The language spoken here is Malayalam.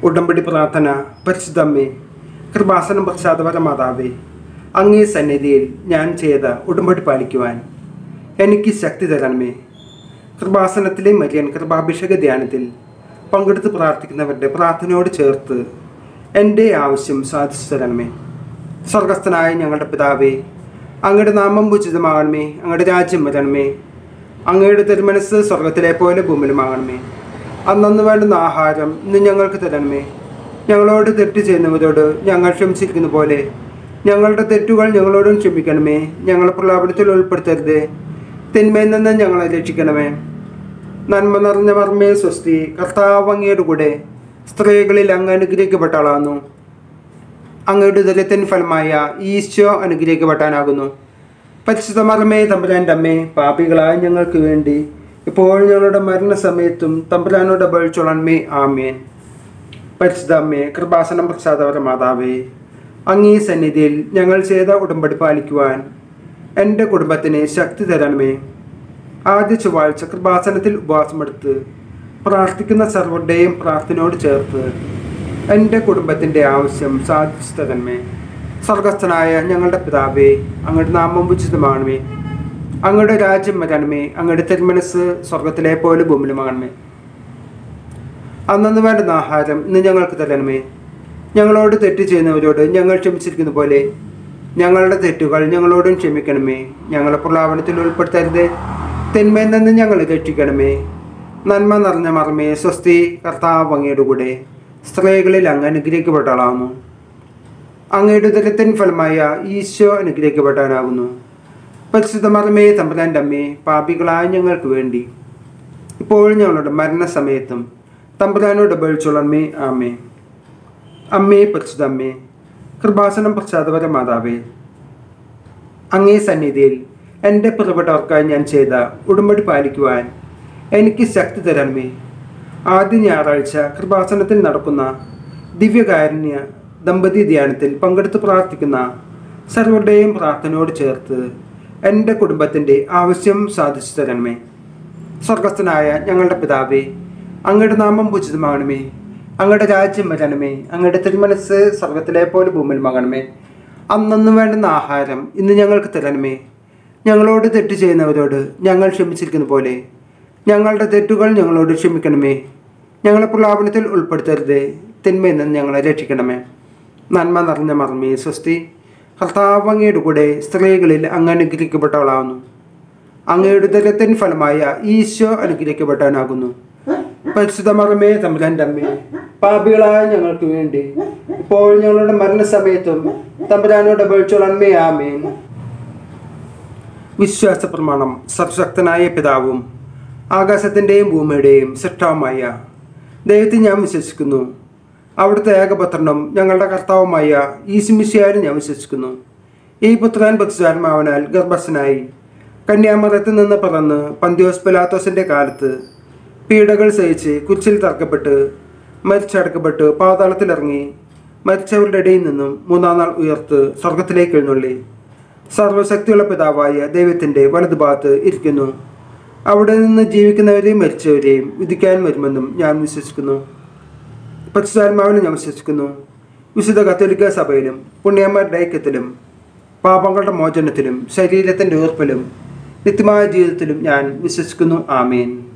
ഉടമ്പടി പ്രാർത്ഥന. പരിശുദ്ധമ്മേ, കൃപാസനം പ്രസാദപര മാതാവേ, അങ്ങേ സന്നിധിയിൽ ഞാൻ ചെയ്ത ഉടമ്പടി പാലിക്കുവാൻ എനിക്ക് ശക്തി തരണമേ. കൃപാസനത്തിലെ മരിയൻ കൃപാഭിഷേക ധ്യാനത്തിൽ പങ്കെടുത്ത് പ്രാർത്ഥിക്കുന്നവരുടെ പ്രാർത്ഥനയോട് ചേർത്ത് എൻ്റെ ആവശ്യം സാധിച്ചു തരണമേ. സ്വർഗസ്ഥനായ ഞങ്ങളുടെ പിതാവേ, അങ്ങയുടെ നാമം ഉചിതമാകണമേ. അങ്ങയുടെ രാജ്യം വരണമേ. അങ്ങയുടെ തിരുമനസ് സ്വർഗത്തിലെ പോലെ ഭൂമിയിലുമാകണമേ. അന്നു വേണ്ടുന്ന ആഹാരം ഇന്ന് ഞങ്ങൾക്ക് തരണമേ. ഞങ്ങളോട് തെറ്റ് ചെയ്യുന്നവരോട് ഞങ്ങൾ ക്ഷമിച്ചിരിക്കുന്ന പോലെ ഞങ്ങളുടെ തെറ്റുകൾ ഞങ്ങളോടും ക്ഷമിക്കണമേ. ഞങ്ങളെ പ്രലോഭനത്തിൽ ഉൾപ്പെടുത്തരുത്, തിന്മയിൽ നിന്ന് ഞങ്ങളെ രക്ഷിക്കണമേ. നന്മ നിറഞ്ഞ മർമ്മേ സ്വസ്തി, കർത്താവ് അങ്ങയുടെ കൂടെ സ്ത്രീകളിൽ അങ്ങ് അനുഗ്രഹിക്കപ്പെട്ടാളാകുന്നു. അങ്ങയുടെ ഉദരത്തിൻ ഫലമായ ഈശോ അനുഗ്രഹിക്കപ്പെട്ടാനാകുന്നു. പരിശുദ്ധ മർമ്മേ തമ്പുരാൻ്റെ അമ്മേ, പാപികളായ ഞങ്ങൾക്ക് വേണ്ടി ഇപ്പോൾ ഞങ്ങളുടെ മരണസമയത്തും തമ്പുരാനോട് അപേക്ഷിച്ചോളണമേ. ആമേൻ. പരിശുദ്ധ അമ്മേ, കൃപാസനം പ്രസാദപര മാതാവേ, അങ്ങേ സന്നിധിയിൽ ഞങ്ങൾ ചെയ്ത ഉടമ്പടി പാലിക്കുവാൻ എൻ്റെ കുടുംബത്തിന് ശക്തി തരണമേ. ആദ്യ ചൊവ്വാഴ്ച കൃപാസനത്തിൽ ഉപവാസമെടുത്ത് പ്രാർത്ഥിക്കുന്ന സർവരുടെയും പ്രാർത്ഥനയോട് ചേർത്ത് എൻ്റെ കുടുംബത്തിൻ്റെ ആവശ്യം സാധിച്ചു തരണമേ. സ്വർഗസ്ഥനായ ഞങ്ങളുടെ പിതാവേ, അങ്ങയുടെ നാമം ഉചിതമാകണമേ. അങ്ങയുടെ രാജ്യം വരണമേ. അങ്ങയുടെ തിരുമനസ് സ്വർഗത്തിലെ പോലെ ഭൂമിയിലുമാകണമേ. അന്നു വേണ്ടുന്ന ആഹാരം ഇന്ന് ഞങ്ങൾക്ക് തരണമേ. ഞങ്ങളോട് തെറ്റ് ചെയ്യുന്നവരോട് ഞങ്ങൾ ക്ഷമിച്ചിരിക്കുന്ന പോലെ ഞങ്ങളുടെ തെറ്റുകൾ ഞങ്ങളോടും ക്ഷമിക്കണമേ. ഞങ്ങളെ പ്രലോഭനത്തിൽ ഉൾപ്പെടുത്തരുത്, തിന്മയിൽ നിന്ന് ഞങ്ങളെ രക്ഷിക്കണമേ. നന്മ നിറഞ്ഞ മർമ്മേ സ്വസ്തി, കർത്താവ് അങ്ങയുടെ കൂടെ സ്ത്രീകളിൽ അങ്ങ് അനുഗ്രഹിക്കപ്പെട്ടാളാകുന്നു. അങ്ങയുടെ ഉദരത്തിൻ ഫലമായ ഈശോ അനുഗ്രഹിക്കപ്പെട്ടാനാകുന്നു. പരിശുദ്ധ മർമ്മേ തമ്പുരാൻ്റെ അമ്മേ, പാപികളായ ഞങ്ങൾക്ക് വേണ്ടി ഇപ്പോൾ ഞങ്ങളുടെ മരണസമയത്തും തമ്പുരാനോട് അപേക്ഷിച്ചോളണമേ. ആമേ. അമ്മേ, പരിശുദ്ധ അമ്മേ, കൃപാസനം പ്രസാദപര മാതാവേ, അങ്ങേ സന്നിധിയിൽ എൻ്റെ പ്രിയപ്പെട്ടവർക്കായി ഞാൻ ചെയ്ത ഉടമ്പടി പാലിക്കുവാൻ എനിക്ക് ശക്തി തരണമേ. ആദ്യ ഞായറാഴ്ച കൃപാസനത്തിൽ നടക്കുന്ന ദിവ്യകാരുണ്യ ദമ്പതി ധ്യാനത്തിൽ പങ്കെടുത്ത് പ്രാർത്ഥിക്കുന്ന സർവരുടെയും പ്രാർത്ഥനയോട് ചേർത്ത് എൻ്റെ കുടുംബത്തിൻ്റെ ആവശ്യം സാധിച്ചു തരണമേ. സ്വർഗസ്ഥനായ ഞങ്ങളുടെ പിതാവേ, അങ്ങയുടെ നാമം ഉചിതമാകണമേ. അങ്ങയുടെ രാജ്യം വരണമേ. അങ്ങയുടെ തിരുമനസ് സ്വർഗത്തിലെ പോലെ ഭൂമിയിലുമാകണമേ. അന്നു വേണ്ടുന്ന ആഹാരം ഇന്ന് ഞങ്ങൾക്ക് തരണമേ. ഞങ്ങളോട് തെറ്റ് ചെയ്യുന്നവരോട് ഞങ്ങൾ ക്ഷമിച്ചിരിക്കുന്ന പോലെ ഞങ്ങളുടെ തെറ്റുകൾ ഞങ്ങളോട് ക്ഷമിക്കണമേ. ഞങ്ങളെ പ്രലോഭനത്തിൽ ഉൾപ്പെടുത്തരുത്, തിന്മയിൽ നിന്ന് ഞങ്ങളെ രക്ഷിക്കണമേ. നന്മ നിറഞ്ഞ മർമ്മേ സ്വസ്തി, കർത്താവ് അങ്ങയുടെ കൂടെ സ്ത്രീകളിൽ അങ്ങ് അനുഗ്രഹിക്കപ്പെട്ടവളാകുന്നു. അങ്ങയുടെ ഉദരത്തിൻ ഫലമായ ഈശോ അനുഗ്രഹിക്കപ്പെട്ടാനാകുന്നു. പരിശുദ്ധ മർമ്മേ തമ്പുരാൻ്റെ അമ്മേ, പാപികളായ ഞങ്ങൾക്ക് വേണ്ടി ഇപ്പോൾ ഞങ്ങളുടെ മരണസമയത്തും തമ്പുരാനോട് അപേക്ഷിച്ചോളണമേ. ആമേൻ. വിശ്വാസ പ്രമാണം. സർവശക്തനായ പിതാവും ആകാശത്തിൻ്റെയും ഭൂമിയുടെയും സൃഷ്ടാവുമായ ദൈവത്തിൽ ഞാൻ വിശ്വസിക്കുന്നു. അവിടുത്തെ ഏകപുത്രനും ഞങ്ങളുടെ കർത്താവുമായ ഈശോമിശിഹായിലും ഞാൻ വിശ്വസിക്കുന്നു. ഈ പുത്രൻ പരിശുദ്ധാത്മാവിനാൽ ഗർഭസ്ഥനായി കന്യാമറിയത്തിൽ നിന്ന് പിറന്ന് പന്തിയോസ് പിലാത്തോസിൻ്റെ കാലത്ത് പീഡകൾ സഹിച്ച് കുരിശിൽ തറക്കപ്പെട്ട് മരിച്ചടക്കപ്പെട്ട് പാതാളത്തിലിറങ്ങി മരിച്ചവരുടെ ഇടയിൽ നിന്നും മൂന്നാം നാൾ ഉയർത്ത് സ്വർഗത്തിലേക്ക് എഴുന്നള്ളി സർവശക്തിയുള്ള പിതാവായ ദൈവത്തിൻ്റെ വലതുഭാഗത്ത് ഇരിക്കുന്നു. അവിടെ നിന്ന് ജീവിക്കുന്നവരെയും മരിച്ചവരെയും വിധിക്കാൻ വരുമെന്നും ഞാൻ വിശ്വസിക്കുന്നു. പരിശുദ്ധാത്മാവിലും ഞാൻ വിശ്വസിക്കുന്നു. വിശുദ്ധ കത്തോലിക്ക സഭയിലും പുണ്യന്മാരുടെ ഐക്യത്തിലും പാപങ്ങളുടെ മോചനത്തിലും ശരീരത്തിൻ്റെ ഉയർപ്പിലും നിത്യമായ ജീവിതത്തിലും ഞാൻ വിശ്വസിക്കുന്നു. ആമേൻ.